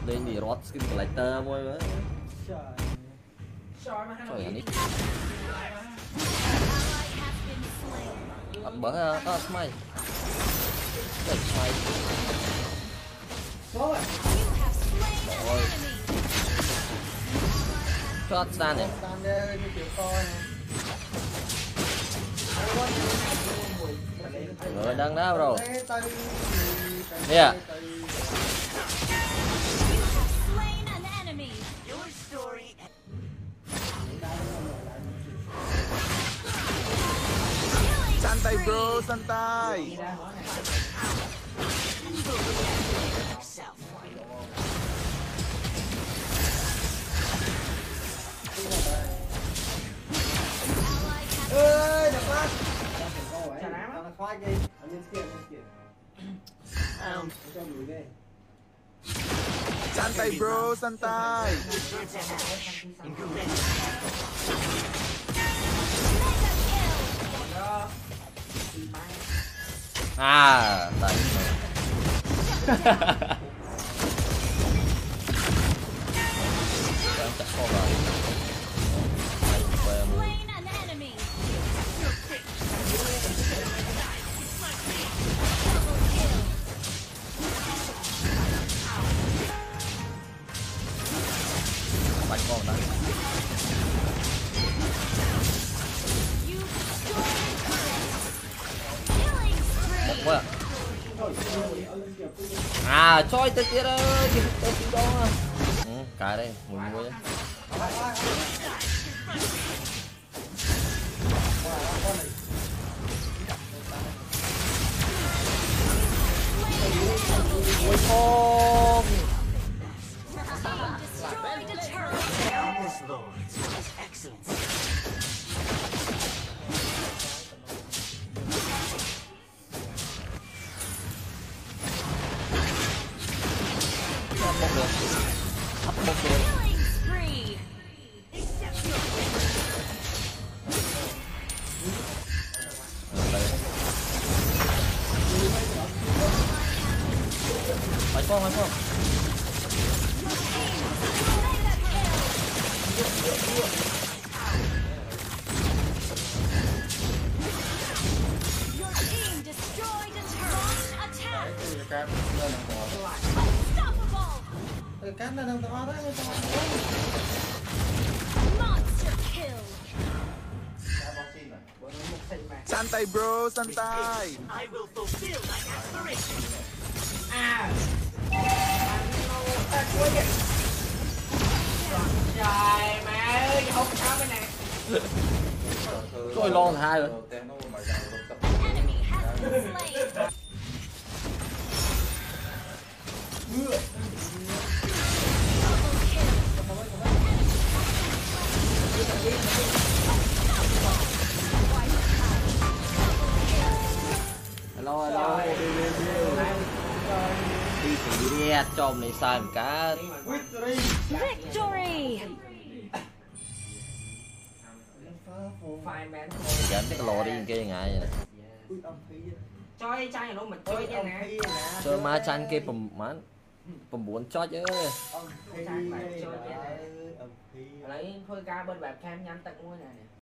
lên thì rót skin collector môi nữa trời này ăn bữa mày rồi cho stand này rồi đang đau rồi nè santai bro, santai. ơi đập lát nó khoai gì anh lên kia cho người đây Santai bro, santai. à tại chắc có vào bánh con đấy một quá à choi tới kia ơi kìa tới kia đó cái đây mùi mùi đấy ôi không một rồi phải không cán nó đang to đấy Santai bro, santai. trời mẹ ơi không sao cái này rồi lon hai rồi hello đi thì đi chom này sai một cá Victory! dẫn cái lò đi kia ngại vậy nè chơi chơi nó mình chơi nha nè chơi má chan kia phẩm buồn cho chứ lấy phơi ca bên bạc cam nhanh tận mua nè